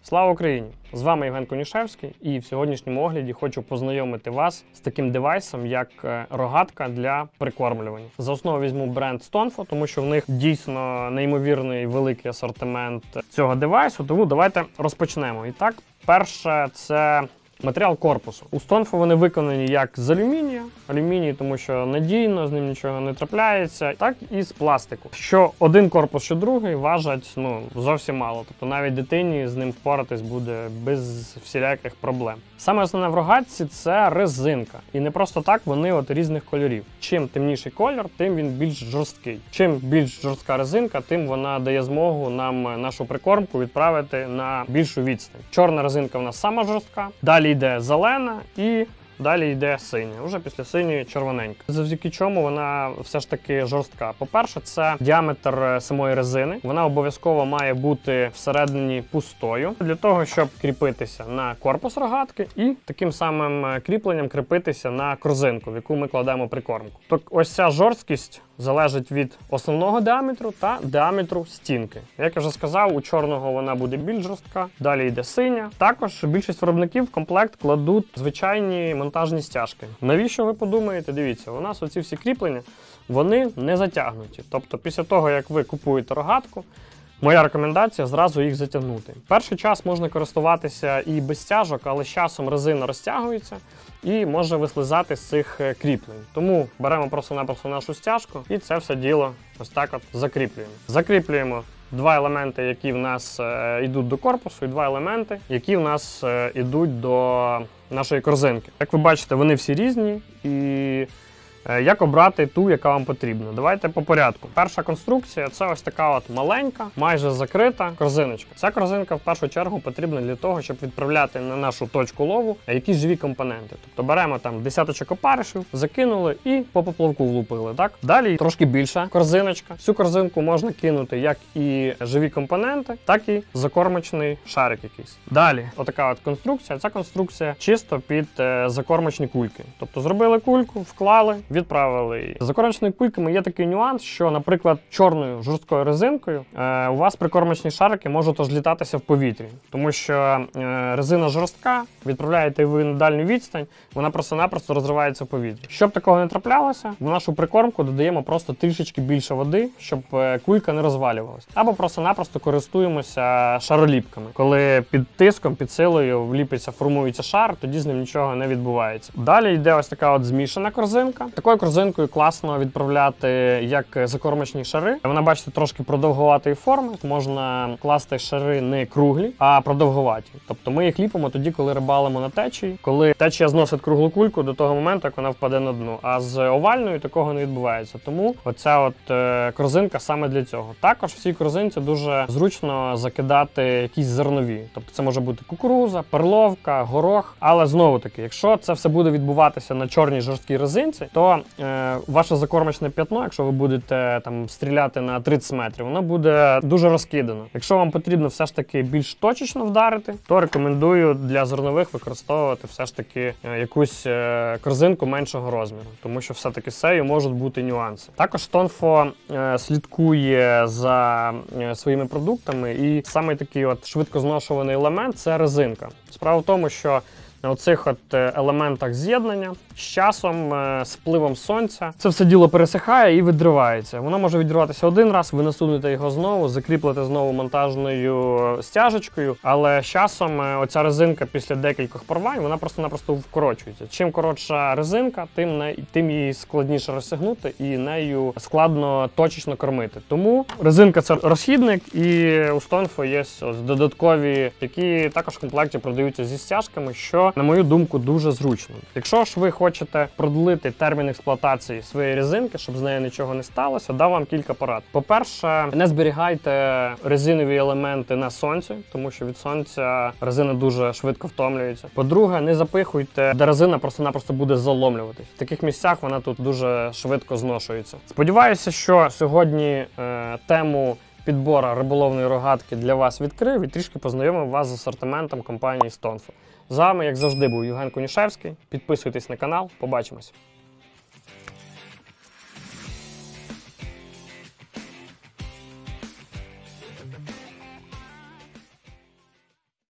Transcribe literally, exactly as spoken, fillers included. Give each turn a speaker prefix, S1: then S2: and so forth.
S1: Слава Україні! З вами Євген Конюшевський, і в сьогоднішньому огляді хочу познайомити вас з таким девайсом, як рогатка для прикормлювання. За основу візьму бренд Stonfo, тому що в них дійсно неймовірний великий асортимент цього девайсу, тому давайте розпочнемо. І так, перше – це матеріал корпусу. У Stonfo вони виконані як з алюмінія, алюміній, тому що надійно, з ним нічого не трапляється, так і з пластику. Що один корпус, що другий важать ну, зовсім мало. Тобто навіть дитині з ним впоратись буде без всіляких проблем. Саме основне в рогатці – це резинка. І не просто так вони от різних кольорів. Чим темніший колір, тим він більш жорсткий. Чим більш жорстка резинка, тим вона дає змогу нам нашу прикормку відправити на більшу відстань. Чорна резинка в нас сама жорстка. Далі йде зелена і далі йде синя. Уже після синьої червоненька. Завдяки чому вона все ж таки жорстка. По-перше, це діаметр самої резини. Вона обов'язково має бути всередині пустою, для того, щоб кріпитися на корпус рогатки і таким самим кріпленням кріпитися на корзинку, в яку ми кладемо прикормку. Так ось ця жорсткість залежить від основного діаметру та діаметру стінки. Як я вже сказав, у чорного вона буде більш жорстка, далі йде синя. Також більшість виробників в комплект кладуть звичайні монтажні стяжки. Навіщо ви подумаєте? Дивіться, у нас оці всі кріплення, вони не затягнуті. Тобто після того, як ви купуєте рогатку, моя рекомендація – зразу їх затягнути. Перший час можна користуватися і без стяжок, але з часом резина розтягується і може вислизати з цих кріплень. Тому беремо просто-напросто нашу стяжку і це все діло ось так от закріплюємо. Закріплюємо два елементи, які в нас е, йдуть до корпусу, і два елементи, які в нас е, йдуть до нашої корзинки. Як ви бачите, вони всі різні, і як обрати ту, яка вам потрібна? Давайте по порядку. Перша конструкція – це ось така от маленька, майже закрита корзиночка. Ця корзинка в першу чергу потрібна для того, щоб відправляти на нашу точку лову якісь живі компоненти. Тобто беремо там десяточок опаришів, закинули і по поплавку влупили, так? Далі трошки більша корзиночка. Всю корзинку можна кинути як і живі компоненти, так і закормочний шарик якийсь. Далі отака от конструкція. Ця конструкція чисто під е, закормочні кульки. Тобто зробили кульку, вклали, відправили її. З закормочними кульками є такий нюанс, що, наприклад, чорною жорсткою резинкою е, у вас прикормочні шарики можуть розлітатися в повітрі. Тому що е, резина жорстка, відправляєте ви на дальню відстань, вона просто-напросто розривається в повітрі. Щоб такого не траплялося, в нашу прикормку додаємо просто трішечки більше води, щоб е, кулька не розвалювалася. Або просто-напросто користуємося шароліпками. Коли під тиском, під силою вліпиться, формується шар, тоді з ним нічого не відбувається. Далі йде ось така от змішана корзинка. Такою корзинкою класно відправляти як закормочні шари. Вона, бачите, трошки продовгуватої форми. Можна класти шари не круглі, а продовгуваті. Тобто ми їх ліпимо тоді, коли рибалимо на течії. Коли течія зносить круглу кульку до того моменту, як вона впаде на дно. А з овальною такого не відбувається. Тому оця от е, корзинка саме для цього. Також в цій корзинці дуже зручно закидати якісь зернові. Тобто це може бути кукуруза, перловка, горох. Але знову-таки, якщо це все буде відбуватися на чорній жорсткій резинці, то е, ваше закормочне п'ятно, якщо ви будете там стріляти на тридцять метрів, воно буде дуже розкидано. Якщо вам потрібно все ж таки більш точечно вдарити, то рекомендую для зернових використовувати все ж таки е, якусь е, корзинку меншого розміру, тому що все-таки з нею можуть бути нюанси. Також Stonfo е, слідкує за е, своїми продуктами, і саме такий от швидкозношуваний елемент – це резинка. Справа в тому, що на оцих от елементах з'єднання з часом, з впливом сонця, це все діло пересихає і відривається. Воно може відриватися один раз, ви насунете його знову, закріплите знову монтажною стяжечкою, але з часом оця резинка після декількох порвань, вона просто-напросто вкорочується. Чим коротша резинка, тим, не, тим її складніше розсягнути і нею складно точечно кормити. Тому резинка – це розхідник, і у Stonfo є ось додаткові, які також в комплекті продаються зі стяжками, що, на мою думку, дуже зручно. Якщо ж ви хочете продлити термін експлуатації своєї резинки, щоб з нею нічого не сталося, дам вам кілька порад. По-перше, не зберігайте резинові елементи на сонці, тому що від сонця резина дуже швидко втомлюється. По-друге, не запихуйте, де резина просто-напросто буде заломлюватись. В таких місцях вона тут дуже швидко зношується. Сподіваюся, що сьогодні е, тему підбору риболовної рогатки для вас відкрив і трішки познайомив вас з асортиментом компанії Stonfo. З вами, як завжди, був Євген Конюшевський. Підписуйтесь на канал. Побачимось.